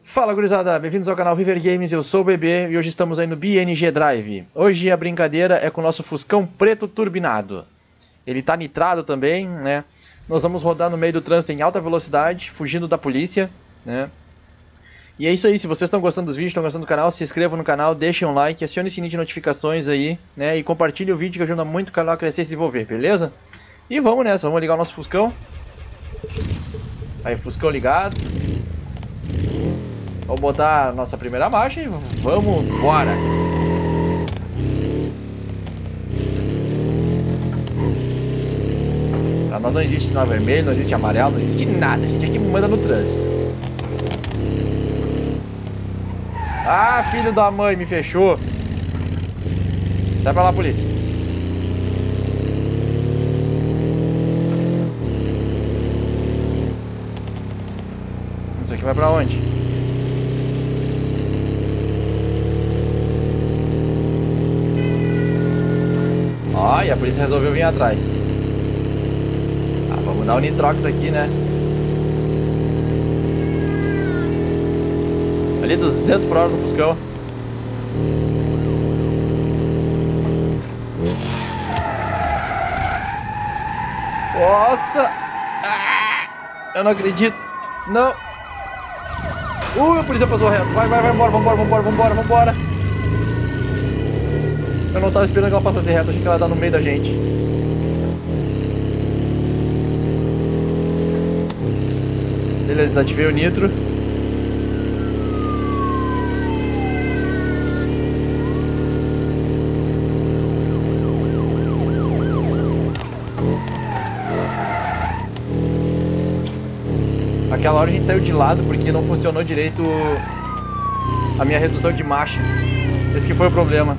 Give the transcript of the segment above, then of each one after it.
Fala gurizada, bem-vindos ao canal Viver Games, eu sou o Bebê e hoje estamos aí no BNG Drive. Hoje a brincadeira é com o nosso Fuscão preto turbinado. Ele tá nitrado também, né? Nós vamos rodar no meio do trânsito em alta velocidade, fugindo da polícia, né? E é isso aí, se vocês estão gostando dos vídeos, estão gostando do canal, se inscrevam no canal, deixem um like, acione o sininho de notificações aí, né? E compartilhe o vídeo que ajuda muito o canal a crescer e se desenvolver, beleza? E vamos nessa, vamos ligar o nosso Fuscão. Aí, Fuscão ligado. Vamos botar a nossa primeira marcha e vamos embora. Pra nós não existe sinal vermelho, não existe amarelo, não existe nada. A gente aqui manda no trânsito. Ah, filho da mãe, me fechou. Dá pra lá, polícia. Isso aqui vai pra onde? Ó, e a polícia resolveu vir atrás. Ah, vamos dar o nitrox aqui, né? Ali 200 por hora no Fuscão. Nossa! Ah, eu não acredito. Não. A polícia passou reto. Vai, vambora. Eu não tava esperando que ela passasse reto, achei que ela ia dar no meio da gente. Beleza, desativei o nitro. Aquela hora a gente saiu de lado porque não funcionou direito a minha redução de marcha. Esse que foi o problema.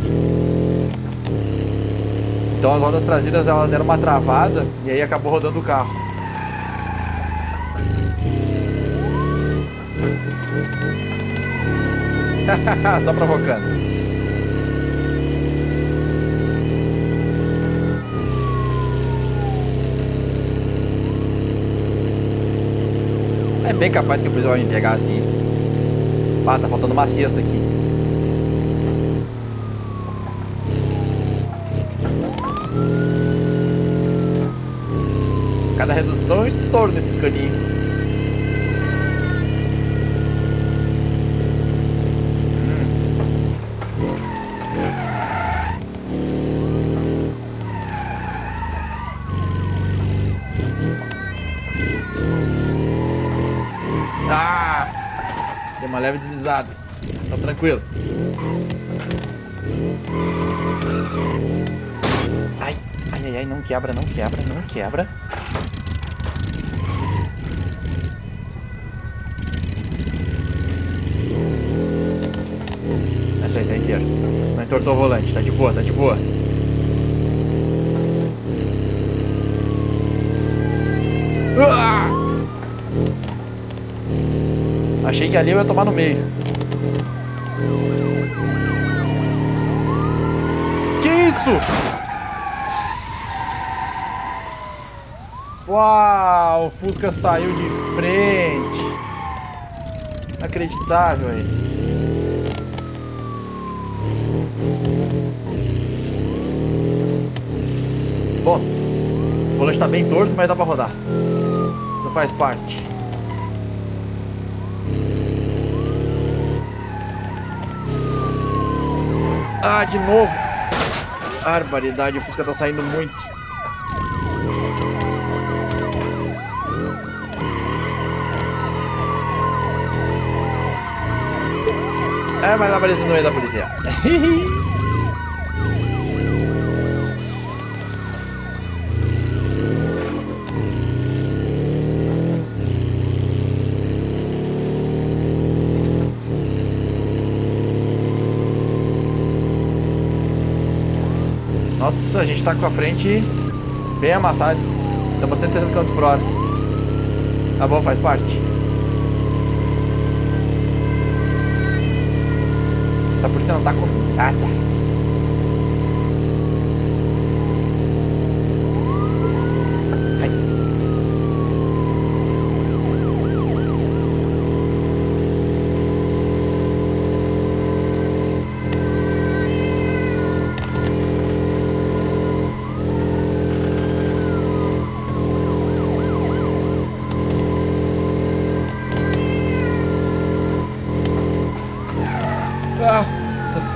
Então as rodas traseiras elas deram uma travada e aí acabou rodando o carro. Só provocando. É bem capaz que a polícia vai me pegar assim. Ah, tá faltando uma cesta aqui. Cada redução eu estouro nesses caninhos. Ah! Deu uma leve deslizada. Tá tranquilo. Ai, não quebra. Essa aí tá inteiro. Não entortou o volante, tá de boa. Achei que ali eu ia tomar no meio. Que isso? Uau, o Fusca saiu de frente. Inacreditável aí. Bom, o volante tá bem torto, mas dá pra rodar. Isso faz parte. Ah, de novo. Barbaridade, o Fusca tá saindo muito. Mas tá aparecendo no meio da polícia. Nossa, a gente tá com a frente bem amassado. Estamos a 160 km por hora. Tá bom, faz parte. Essa polícia não tá com nada.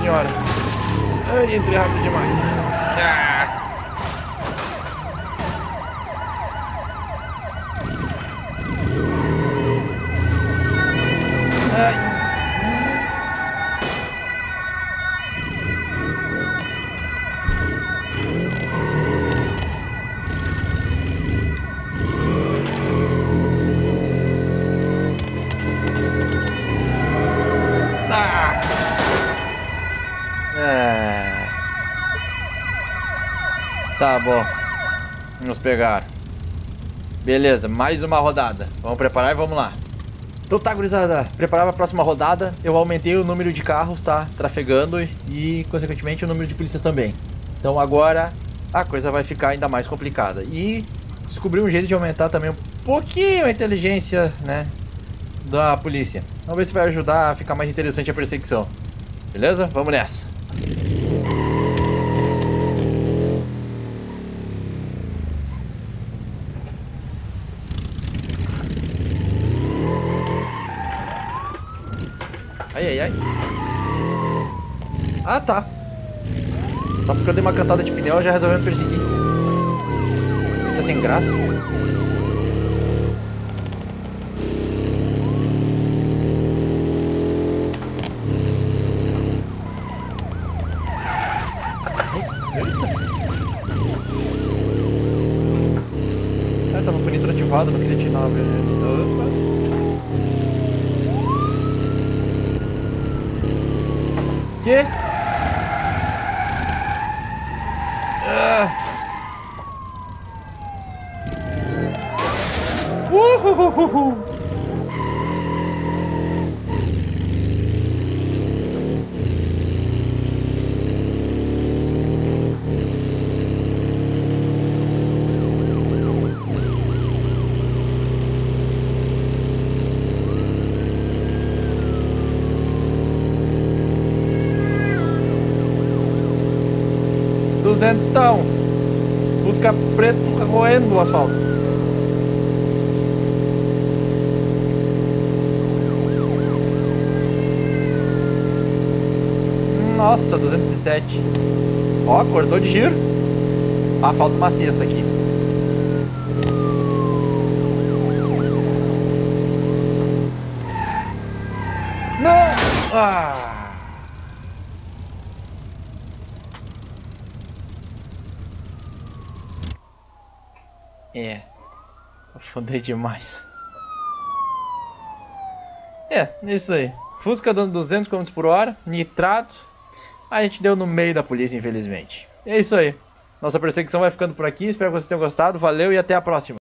senhora. Ai, entrei rápido demais. Ai. Tá bom. Vamos pegar. Beleza, mais uma rodada. Vamos preparar e vamos lá. Então tá, gurizada. Preparar para a próxima rodada. Eu aumentei o número de carros, tá? Trafegando e, consequentemente, o número de polícias também. Então agora a coisa vai ficar ainda mais complicada. E descobri um jeito de aumentar também um pouquinho a inteligência, né? Da polícia. Vamos ver se vai ajudar a ficar mais interessante a perseguição. Beleza? Vamos nessa. Ai, ai, ai. Ah, tá. Só porque eu dei uma cantada de pneu já resolveu me perseguir. Isso é sem graça. Ah, tava com o nitro ativado, não queria tirar. Que? Uhuhuhu. Duzentão. Fusca preto roendo o asfalto. Nossa, 207. Ó, cortou de giro. Ah, falta uma cesta aqui. Não! Ah! É, afundei demais. É isso aí. Fusca dando 200 km por hora, nitrado. A gente deu no meio da polícia, infelizmente. É isso aí. Nossa perseguição vai ficando por aqui. Espero que vocês tenham gostado. Valeu e até a próxima.